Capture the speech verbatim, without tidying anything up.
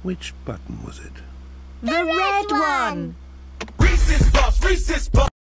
Which button was it? The, the red, red one! Reese's Puffs, Reese's Puffs.